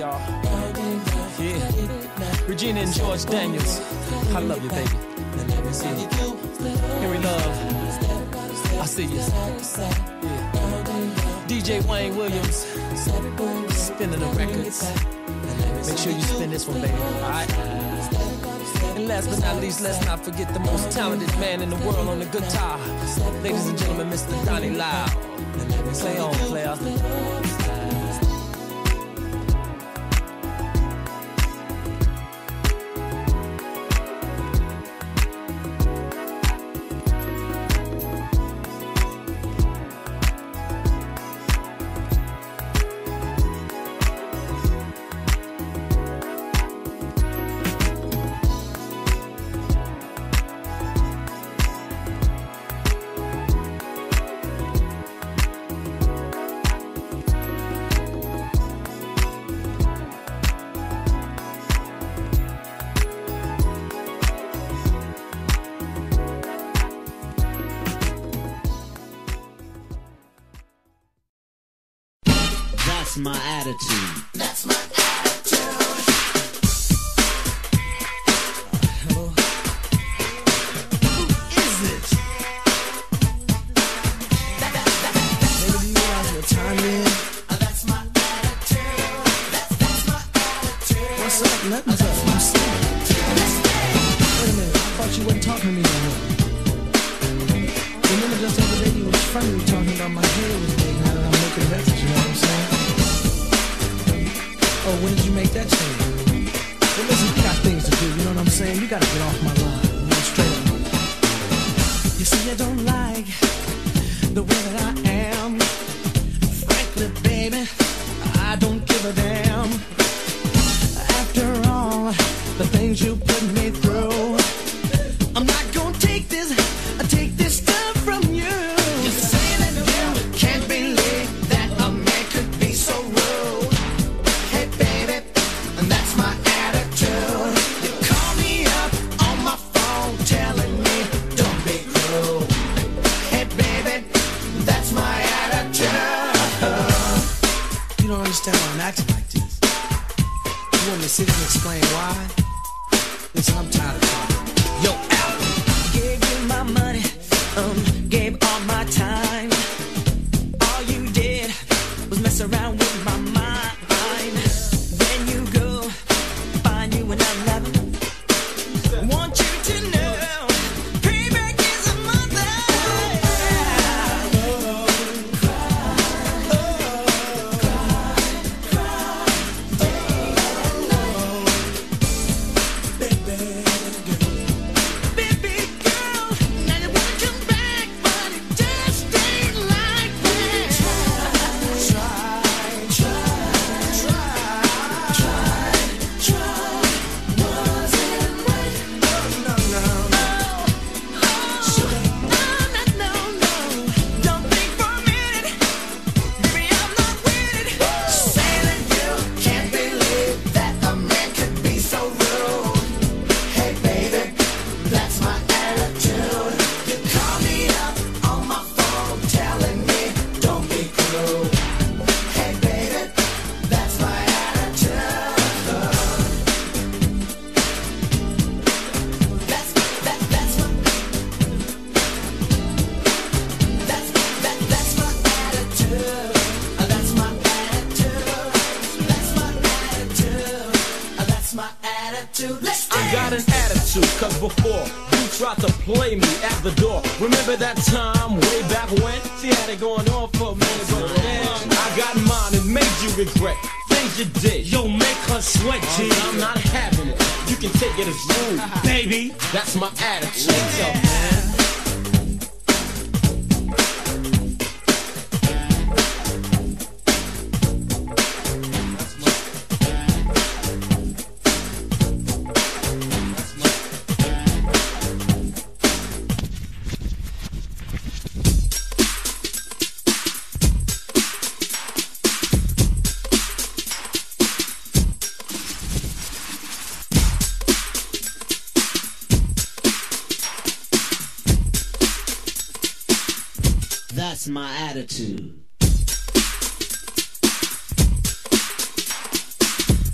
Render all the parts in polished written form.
y'all. Yeah. Regina and George Daniels. I love you, baby. See you. Henry Love. I see you. Yeah. DJ Wayne Williams. Spinning the records. Make sure you spin this one, baby. Alright? And last but not least, let's not forget the most talented man in the world on the guitar. Ladies and gentlemen, Mr. Donnie Lyle. Play on, player. That's my attitude. That's my attitude. Hello? Who is this? Baby, do you realize what time it is? That's my attitude. That's my attitude. What's up? Nothing's up. I'm sleeping. Wait a minute. I thought you wasn't talking to me no more. Remember just the other day you was funny, we talking about my hair was big, now that I'm making records, you know what I'm saying? Oh, when did you make that change? Well, listen, you got things to do, you know what I'm saying? You gotta get off my line, you know, straight up. You see, I don't like the way that I am. Frankly, baby, I don't give a damn. After all the things you put me through, I'm not gonna take this stuff from you. You say that you can't believe that a man could be so rude. Hey baby, and that's my attitude. You call me up on my phone telling me don't be cruel. Hey baby, that's my attitude. You don't understand why I'm acting like this. You want me to sit here and explain why? Listen, I'm tired of talking. Yo, Al, gave you my money, gave all my time. All you did was mess around with my mind. Then you go, find you another. Want you to know, payback is a mother. Baby girl, now you wanna come back, but it just ain't like that. Try, wasn't right. No. Don't think for a minute, baby, I'm not with it. Say that you can't believe that a man could be so rude. Hey baby, that's my attitude. You call me up on my phone telling me don't be cruel. Hey baby, that's my attitude. That's my attitude. That's my attitude. That's my attitude. That's my attitude. Let's I got an attitude, cause before you tried to play me at the door. Remember that time way back when? She had it going on for a minute, but then I got mine and made you regret things you did. Yo, make her sweat, G. I'm not having it. You can take it as rude, baby. That's my attitude. What's up, man? That's my attitude.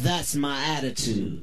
That's my attitude.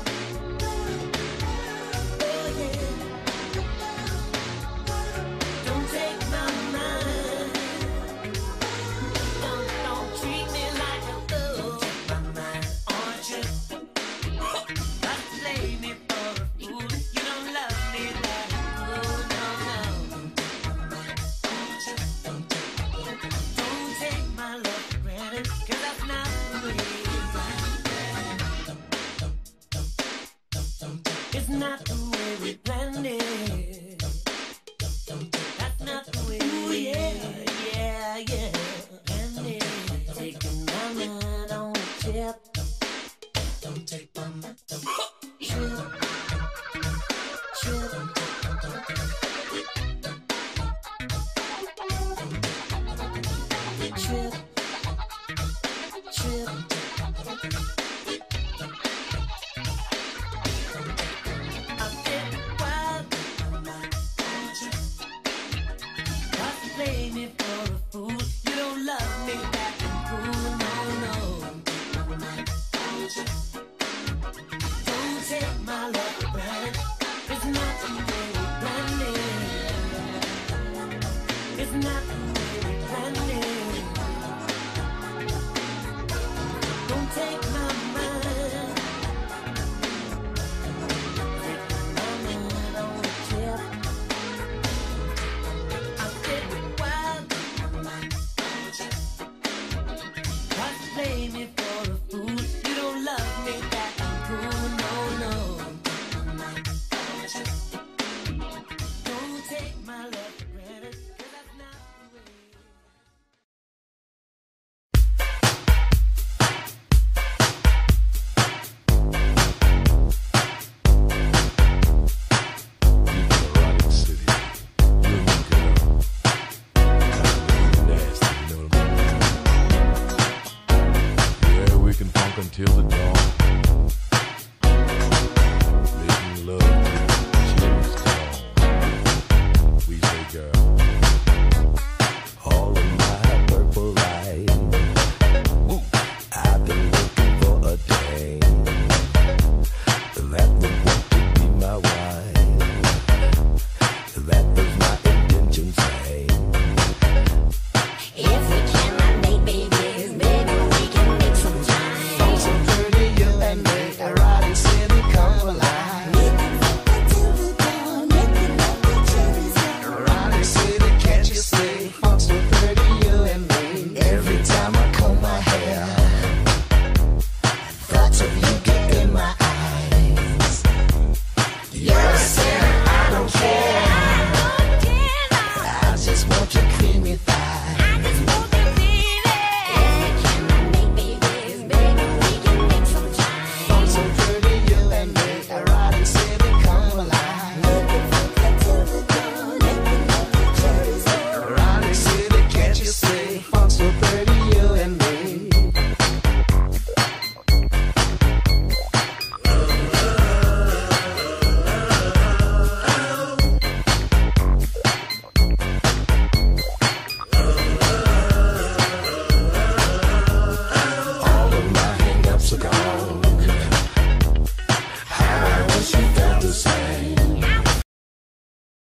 Don't planned it. That's not the way. Ooh, yeah. Planned it. Taking my mind on a trip. Don't take my mind. Trip.